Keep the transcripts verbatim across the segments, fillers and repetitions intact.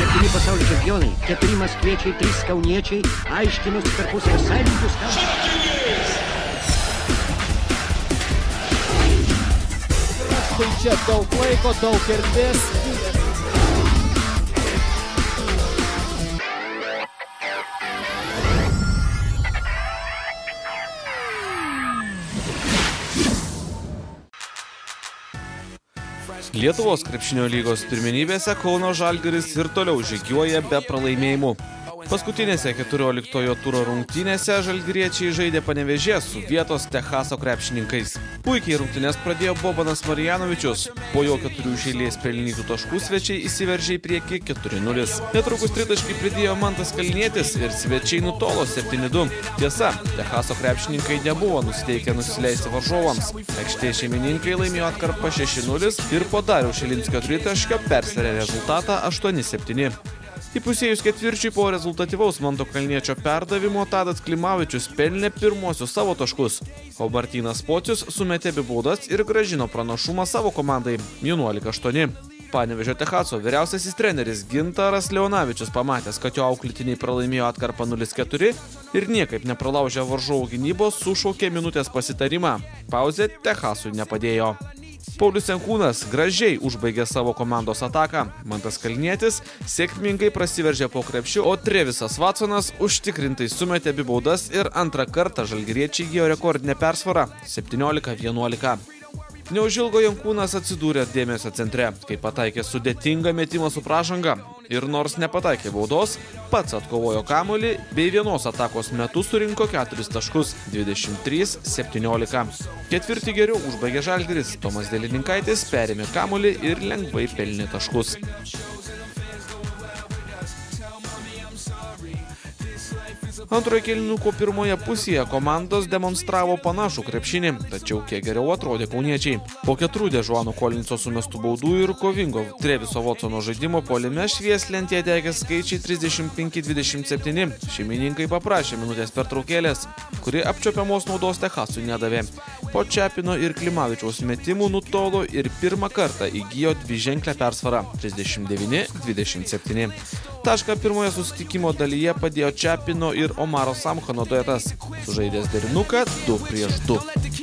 septyni pasaulio čempionai, keturi maskviečiai, trys kauniečiai, aiškinosi tarpusavio sąlygius. Štai čia daug laiko, daug erdvės. Lietuvos krepšinio lygos pirmenybėse Kauno Žalgiris ir toliau žygiuoja be pralaimėjimų. Paskutinėse keturioliktojo turo rungtynėse žalgiriečiai žaidė Panevėžyje su vietos Techaso krepšininkais. Puikiai rungtynės pradėjo Bobanas Marjanovičius. Po jo keturių iš eilės pelnytų taškų svečiai įsiveržė į priekį keturi nulis. Netrukus tritaškį pridėjo Mantas Kalnietis ir svečiai nutolo septyni du. Tiesa, Techaso krepšininkai nebuvo nusiteikę nusileisti varžovams. Aikštės šeimininkai laimėjo atkarpą šeši nulis ir po Dariaus Šilinskio tritaškio persverė rezultatą aštuoni septyni. Įpusėjus ketvirčiui po rezultatyvaus Manto Kalniečio perdavimo Tadas Klimavičius pelnė pirmosius savo taškus, o Martynas Pocius sumetė abi baudas ir grąžino pranašumą savo komandai vienuolika aštuoni. Panevėžio Techaso vyriausiasis treneris Gintaras Leonavičius pamatęs, kad jo auklėtiniai pralaimėjo atkarpą nulis keturi ir niekaip nepralaužę varžovų gynybos, sušaukė minutės pasitarimą. Pauzė Techasui nepadėjo. Paulius Jankūnas gražiai užbaigė savo komandos ataką. Mantas Kalnietis sėkmingai prasiveržė po krepšiu, o Trevisas Watsonas užtikrintai sumetė abi baudas ir antrą kartą žalgiriečiai įgijo rekordinę persvarą septyniolika vienuolika. Neužilgo Jankūnas atsidūrė dėmesio centre, kai pataikė sudėtingą metimą su pražanga ir nors nepataikė baudos, pats atkovojo kamuolį bei vienos atakos metu surinko keturis taškus dvidešimt trys septyniolika. Ketvirtį geriau užbaigė Žalgiris, Tomas Delininkaitis perėmė kamuolį ir lengvai pelnė taškus. Antrojo kėlinuko pirmoje pusėje komandos demonstravo panašų krepšinį, tačiau kiek geriau atrodė kauniečiai. Po keturių Dežuano Kolinso sumestų baudų ir kovingo Treviso Watsono žaidimo puolime švieslentėje degė skaičiai trisdešimt penki dvidešimt septyni. Šeimininkai paprašė minutės pertraukėlės, kuri apčiuopiamos naudos Techasui nedavė. Po Čepino ir Klimavičiaus metimų nutolo ir pirmą kartą įgijo dviženklę persvarą trisdešimt devyni dvidešimt septyni. Tašką pirmoje susitikimo dalyje padėjo Čepino ir Omaro Samchano duetas, sužaidęs derinuką du prieš du.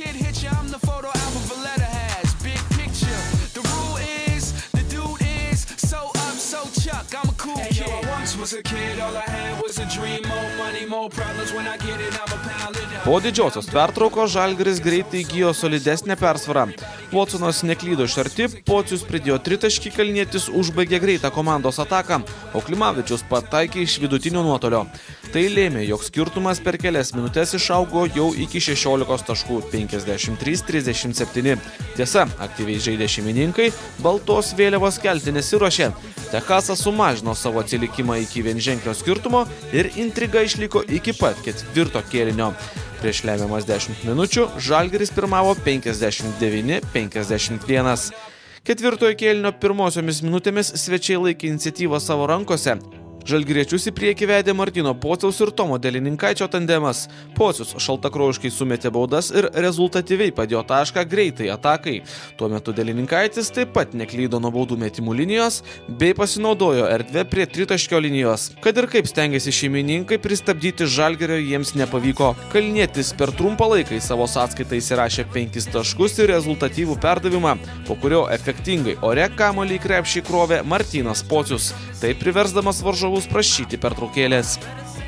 Po didžiosios pertraukos Žalgiris greitai įgijo solidesnę persvarą. Watsonas neklydo iš arti, Pocius pridėjo tritaškį, Kalnietis užbaigė greitą komandos ataką, o Klimavičius pataikė iš vidutinio nuotolio. Tai lėmė, jog skirtumas per kelias minutės išaugo jau iki šešiolikos taškų penkiasdešimt trys trisdešimt septyni. Tiesa, aktyviai žaidė šeimininkai, baltos vėliavos kelti nesiruošė. Techasas sumažino savo atsilikimą iki vienženklio skirtumo ir intriga išliko iki pat ketvirto kėlinio. Prieš lemiamas dešimt minučių Žalgiris pirmavo penkiasdešimt devyni penkiasdešimt vienas. Ketvirtojo kėlinio pirmosiomis minutėmis svečiai laikė iniciatyvą savo rankose. Žalgiriečius į priekį vedė Martyno Pociaus ir Tomo Delininkaičio tandemas. Pocius šaltakraujiškai sumetė baudas ir rezultatyviai padėjo tašką greitai atakai. Tuo metu Delininkaitis taip pat neklydo nuo baudų metimų linijos bei pasinaudojo erdvę prie tritaškio linijos. Kad ir kaip stengėsi šeimininkai, pristabdyti Žalgirio jiems nepavyko. Kalnietis per trumpą laiką į savo sąskaitą įsirašė penkis taškus ir rezultatyvų perdavimą, po kurio efektingai ore kamuolį į krepšį krovė Martynas Pocius, tai priversdamas varžovus prašyti pertraukėlės.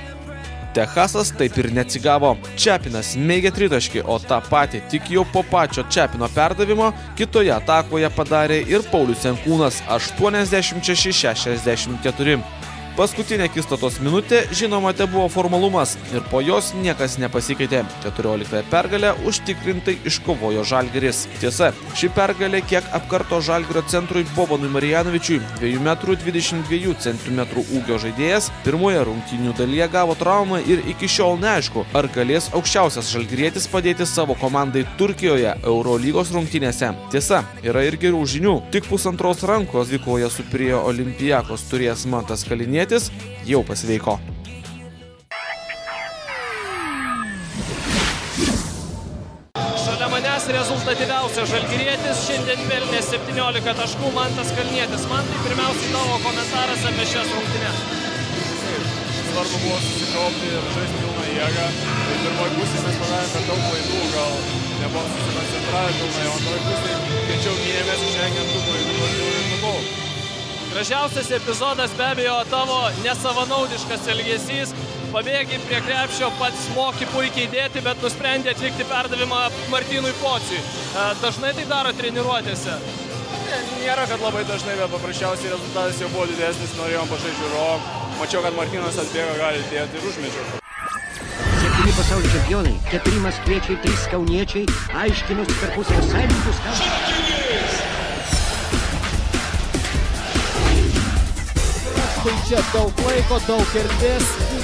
Techasas taip ir neatsigavo. Čepinas mėgė tritaškį, o tą patį tik jau po pačio Čepino perdavimo kitoje atakoje padarė ir Paulius Jankūnas aštuoniasdešimt šeši šešiasdešimt keturi. Paskutinė akistatos minutė, žinoma, te buvo formalumas ir po jos niekas nepasikeitė. keturioliktąją pergalę užtikrintai iškovojo Žalgiris. Tiesa, ši pergalė kiek apkarto Žalgirio centrui Bobanui Marjanovičiui, dviejų metrų dvidešimt dviejų centimetrų ūgio žaidėjas, pirmoje rungtynių dalyje gavo traumą ir iki šiol neaišku, ar galės aukščiausias žalgirietis padėti savo komandai Turkijoje Eurolygos rungtynėse. Tiesa, yra ir gerų žinių. Tik pusantros rankos dvikovoje su Pirėjo Olympiakos turėjęs Mantas Kalnietis jau pasveiko. Šalia manęs rezultatyviausias žalgirietis šiandien pelnė septyniolika taškų Mantas Kalnietis. Mantai, pirmiausiai tavo komentaras apie šias rungtynes. Svarbu buvo susikaupti ir žaisti pilną jėgą. Tai pirmoji pusė mes padarėme per daug klaidų, gal nebuvom susikoncentravę pilnai, o antroji pusė greičiau gynėmės, išvengiant tų klaidų ir nubau. Gražiausias epizodas be abejo tavo nesavanaudiškas elgesys. Pabėgi prie krepšio, pats moki puikiai dėti, bet nusprendė atlikti perdavimą Martynui Pociui. Dažnai tai daro treniruotėse? Nėra, kad labai dažnai, bet paprasčiausiai rezultatas jau buvo didesnis, norėjom pažaisti žiūrovą. Mačiau, kad Martynas atbėgo, gali dėti ir užmečiau. Septyni pasaulio čempionai, keturi maskviečiai, trys kauniečiai, aiškinosi tarpusavio santykius. Štai čia daug laiko, daug erdvės.